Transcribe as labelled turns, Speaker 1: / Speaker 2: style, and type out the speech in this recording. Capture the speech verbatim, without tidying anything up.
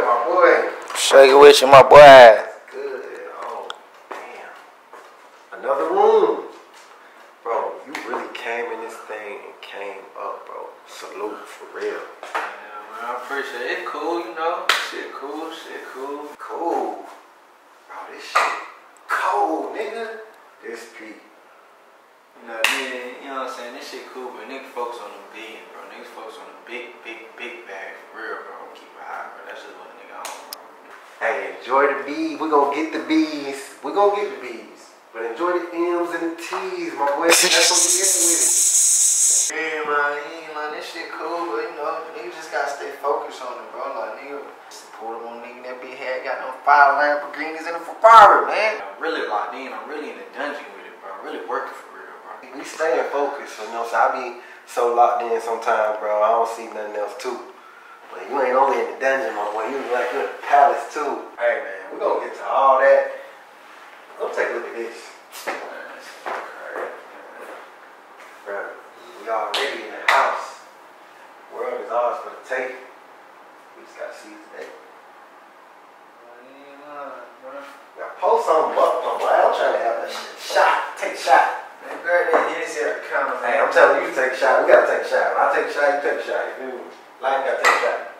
Speaker 1: my boy?
Speaker 2: Shake it with you, my boy.
Speaker 1: Good. Oh, damn. Another room. Bro, you really came in this thing and came up, bro. Salute, for real.
Speaker 2: Yeah, man, I appreciate it. It cool, you know. Shit cool, shit cool.
Speaker 1: Cool. Bro, this shit cold, nigga. This P.
Speaker 2: You know, then, you know what I'm saying? This shit cool, but niggas focus on the big, bro. Niggas focus on the big, big, big bag for real, bro. Keep it high, bro. That's just what a nigga on, bro.
Speaker 1: Hey, enjoy the bees. We gonna get the bees. We gonna get the bees. But enjoy the M's and the T's, my boy. That's what we get with it.
Speaker 2: Yeah, man. Yeah, man. This shit cool, but you know, niggas just gotta stay focused on it, bro. Like, nigga, support him on nigga that big head. Got them five Lamborghinis in the Ferrari, man. I'm really locked in. I'm really in the dungeon with it, bro. I'm really working for real, bro.
Speaker 1: We staying focused, you know, so I be so locked in sometimes, bro. I don't see nothing else too. But you ain't only in the dungeon, my boy. You like you're in the palace too. Hey man, we gonna get to all that. Go take a look at this. Bro, we already in the house. The world is ours for the taking. We just gotta see it today. Now post something up, my boy. I'm trying to have a shot. Take a shot.
Speaker 2: Man, girl, that hit us at the camera, man.
Speaker 1: Hey, I'm telling you, you take a shot. We gotta take a shot. When I take a shot, you take a shot. You feel me? Like, you gotta take a shot.